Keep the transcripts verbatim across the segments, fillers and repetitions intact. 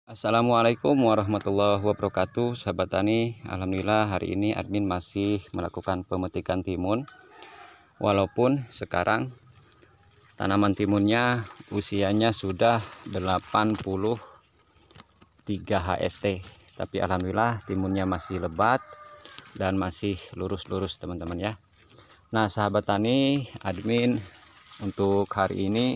Assalamualaikum warahmatullahi wabarakatuh, sahabat tani. Alhamdulillah hari ini admin masih melakukan pemetikan timun. Walaupun sekarang tanaman timunnya usianya sudah delapan puluh tiga H S T, tapi alhamdulillah timunnya masih lebat dan masih lurus-lurus teman-teman ya. Nah sahabat tani, admin untuk hari ini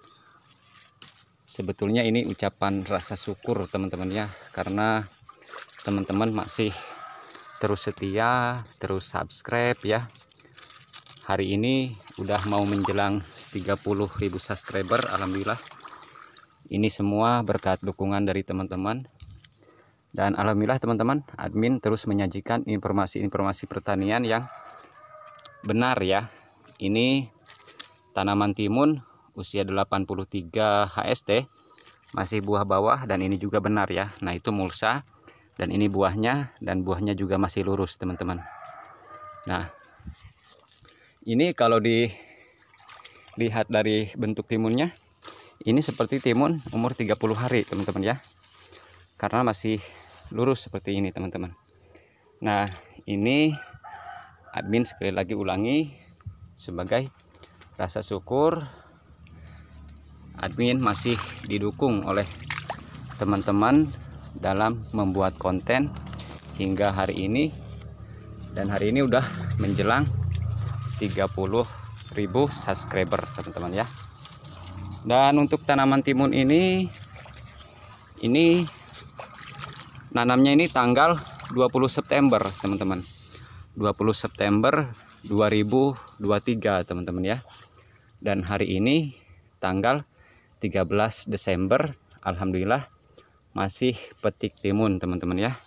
sebetulnya ini ucapan rasa syukur teman-teman ya, karena teman-teman masih terus setia, terus subscribe ya. Hari ini udah mau menjelang tiga puluh ribu subscriber, alhamdulillah. Ini semua berkat dukungan dari teman-teman. Dan alhamdulillah teman-teman, admin terus menyajikan informasi-informasi pertanian yang benar ya. Ini tanaman timun usia delapan puluh tiga H S T, masih buah bawah, dan ini juga benar ya. Nah itu mulsa, dan ini buahnya, dan buahnya juga masih lurus teman-teman. Nah ini kalau dilihat dari bentuk timunnya, ini seperti timun umur tiga puluh hari teman-teman ya, karena masih lurus seperti ini teman-teman. Nah ini admin sekali lagi ulangi sebagai rasa syukur admin masih didukung oleh teman-teman dalam membuat konten hingga hari ini, dan hari ini udah menjelang tiga puluh ribu subscriber teman-teman ya. Dan untuk tanaman timun ini ini nanamnya ini tanggal dua puluh September teman-teman, dua puluh September dua ribu dua puluh tiga teman-teman ya. Dan hari ini tanggal tiga belas Desember, alhamdulillah masih petik timun teman-teman ya.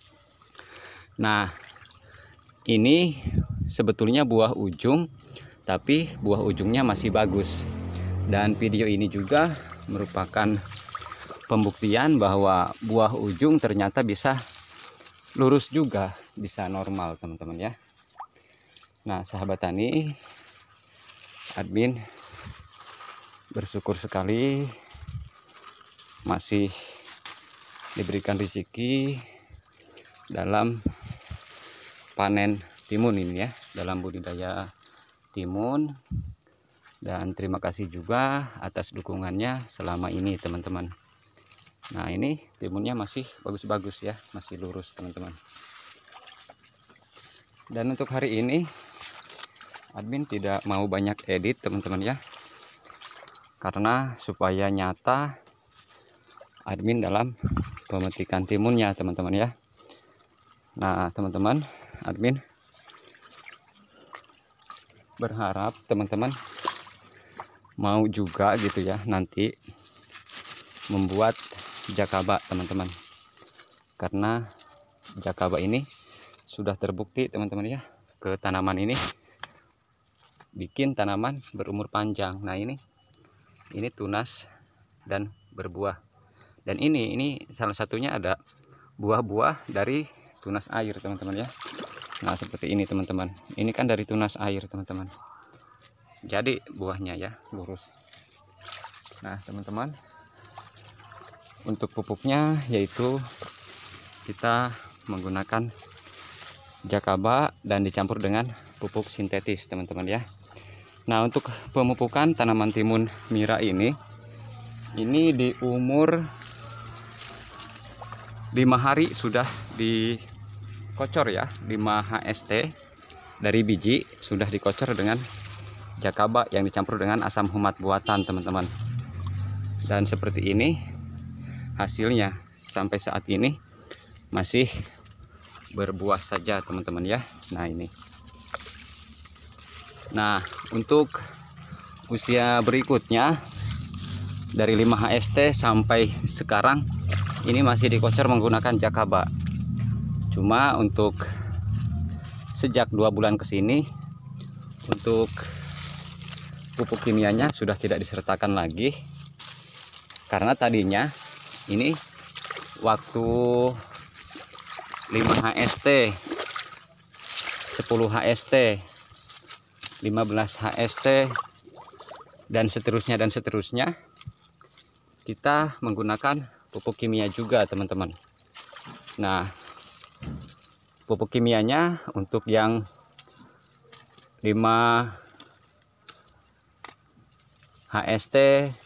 Nah ini sebetulnya buah ujung, tapi buah ujungnya masih bagus. Dan video ini juga merupakan pembuktian bahwa buah ujung ternyata bisa lurus juga, bisa normal teman-teman ya. Nah sahabat tani, admin bersyukur sekali masih diberikan rezeki dalam panen timun ini ya, dalam budidaya timun. Dan terima kasih juga atas dukungannya selama ini teman-teman. Nah ini timunnya masih bagus-bagus ya, masih lurus teman-teman. Dan untuk hari ini admin tidak mau banyak edit teman-teman ya, karena supaya nyata admin dalam pemetikan timunnya teman-teman ya. Nah teman-teman, admin berharap teman-teman mau juga gitu ya nanti membuat jakaba teman-teman, karena jakaba ini sudah terbukti teman-teman ya, ke tanaman ini bikin tanaman berumur panjang. Nah ini ini tunas dan berbuah, dan ini ini salah satunya ada buah-buah dari tunas air teman-teman ya. Nah seperti ini teman-teman, ini kan dari tunas air teman-teman, jadi buahnya ya lurus. Nah teman-teman, untuk pupuknya yaitu kita menggunakan jakaba dan dicampur dengan pupuk sintetis teman-teman ya. Nah untuk pemupukan tanaman timun mira ini ini di umur lima hari sudah dikocor ya, lima H S T dari biji sudah dikocor dengan jakaba yang dicampur dengan asam humat buatan teman-teman. Dan seperti ini hasilnya sampai saat ini masih berbuah saja teman-teman ya. Nah ini. Nah untuk usia berikutnya dari lima H S T sampai sekarang ini masih dikocor menggunakan jakaba. Cuma untuk sejak dua bulan ke sini untuk pupuk kimianya sudah tidak disertakan lagi, karena tadinya ini waktu lima H S T, sepuluh H S T, lima belas H S T, dan seterusnya dan seterusnya kita menggunakan pupuk kimia juga teman-teman. Nah, pupuk kimianya untuk yang lima H S T,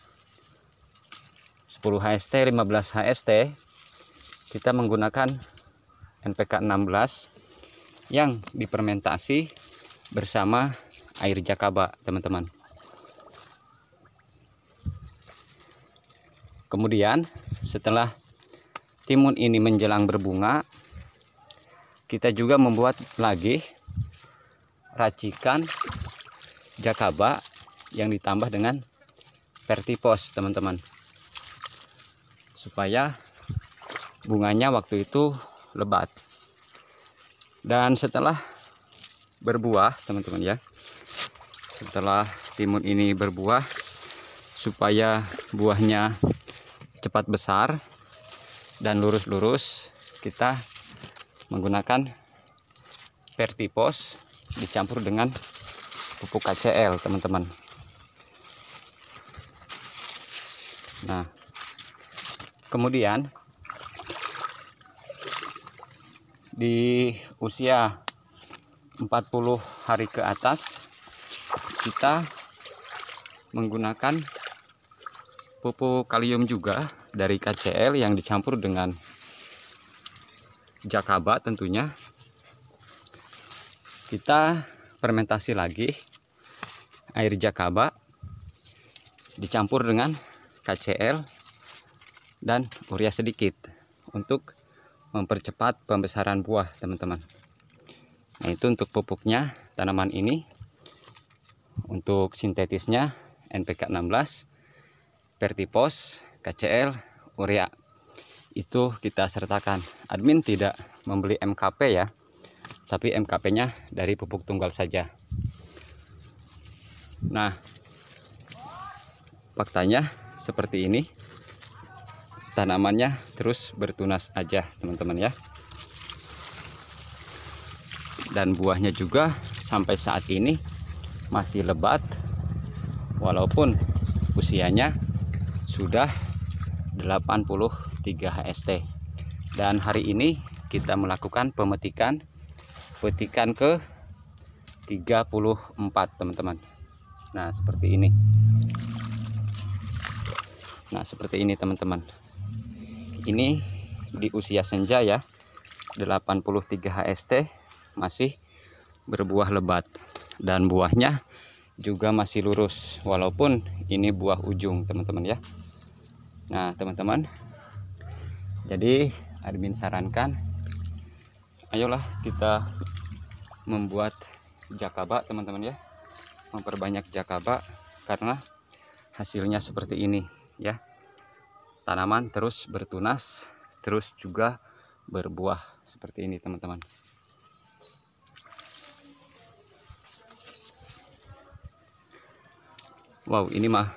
sepuluh H S T, lima belas H S T, kita menggunakan N P K enam belas yang difermentasi bersama air jakaba teman-teman. Kemudian setelah timun ini menjelang berbunga, kita juga membuat lagi racikan jakaba yang ditambah dengan vertipos teman-teman, supaya bunganya waktu itu lebat. Dan setelah berbuah teman-teman ya, setelah timun ini berbuah, supaya buahnya cepat besar dan lurus-lurus, kita menggunakan vertipos dicampur dengan pupuk K C L teman-teman. Nah, kemudian di usia empat puluh hari ke atas, kita menggunakan pupuk kalium juga dari K C L yang dicampur dengan jakaba tentunya. Kita fermentasi lagi air jakaba dicampur dengan K C L dan urea sedikit untuk mempercepat pembesaran buah teman-teman. Nah, itu untuk pupuknya tanaman ini. Untuk sintetisnya N P K enam belas, vertipos, K C L, urea, itu kita sertakan. Admin tidak membeli M K P ya, tapi M K P-nya dari pupuk tunggal saja. Nah, faktanya seperti ini, tanamannya terus bertunas aja teman-teman ya, dan buahnya juga sampai saat ini masih lebat walaupun usianya sudah delapan puluh tiga H S T. Dan hari ini kita melakukan pemetikan petikan ke tiga puluh empat teman-teman. Nah, seperti ini. Nah, seperti ini teman-teman. Ini di usia senja ya, delapan puluh tiga H S T, masih berbuah lebat dan buahnya juga masih lurus walaupun ini buah ujung teman-teman ya. Nah teman-teman, jadi admin sarankan, ayolah kita membuat jakaba teman-teman ya, memperbanyak jakaba karena hasilnya seperti ini ya, tanaman terus bertunas, terus juga berbuah seperti ini teman-teman. Wow, ini mah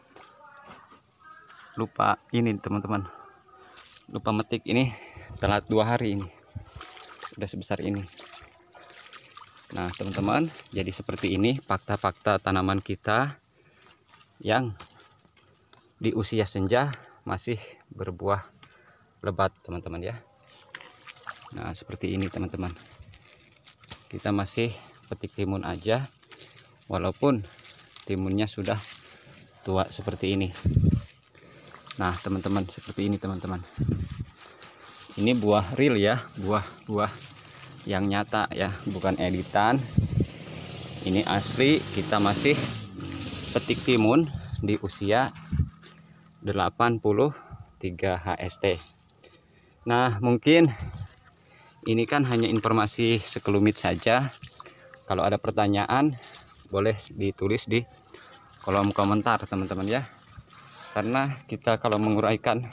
lupa ini teman-teman, lupa metik, ini telat dua hari, ini udah sebesar ini. Nah teman-teman, jadi seperti ini fakta-fakta tanaman kita yang di usia senja masih berbuah lebat teman-teman ya. Nah seperti ini teman-teman, kita masih petik timun aja walaupun timunnya sudah tua seperti ini. Nah teman-teman, seperti ini teman-teman, ini buah real ya, buah-buah yang nyata ya, bukan editan, ini asli. Kita masih petik timun di usia delapan puluh tiga H S T. Nah mungkin ini kan hanya informasi sekelumit saja. Kalau ada pertanyaan boleh ditulis di kolom komentar teman-teman ya, karena kita kalau menguraikan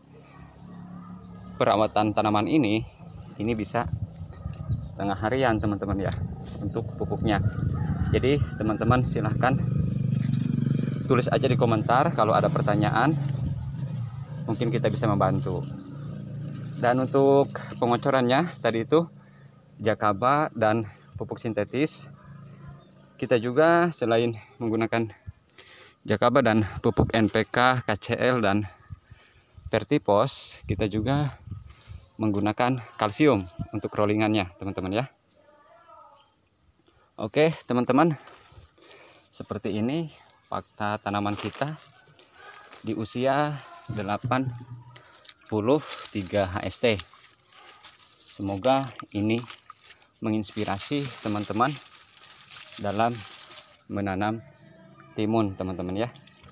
perawatan tanaman ini ini bisa setengah harian teman-teman ya untuk pupuknya. Jadi teman-teman silahkan tulis aja di komentar kalau ada pertanyaan, mungkin kita bisa membantu. Dan untuk pengocorannya tadi itu jakaba dan pupuk sintetis, kita juga selain menggunakan jakaba dan pupuk N P K, K C L dan Vertipos kita juga menggunakan kalsium untuk rollingannya teman-teman ya. Oke teman-teman, seperti ini fakta tanaman kita di usia delapan puluh tiga H S T. Semoga ini menginspirasi teman-teman dalam menanam timun teman-teman ya.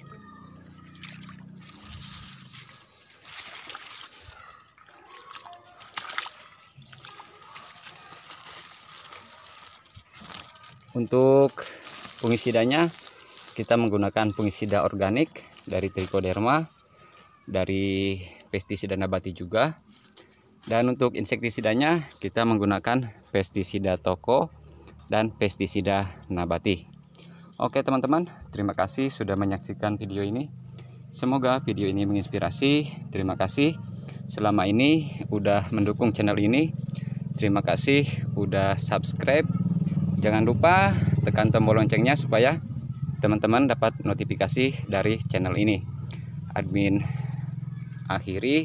Untuk fungisidanya kita menggunakan fungisida organik dari Trichoderma, dari pestisida nabati juga. Dan untuk insektisidanya kita menggunakan pestisida toko dan pestisida nabati. Oke teman-teman, terima kasih sudah menyaksikan video ini. Semoga video ini menginspirasi. Terima kasih selama ini udah mendukung channel ini. Terima kasih udah subscribe. Jangan lupa tekan tombol loncengnya supaya teman-teman dapat notifikasi dari channel ini. Admin akhiri,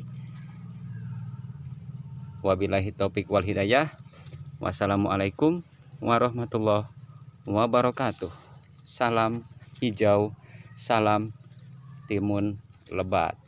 wabillahi taufik wal hidayah. Wassalamualaikum warahmatullahi wabarakatuh. Salam hijau, salam timun lebat.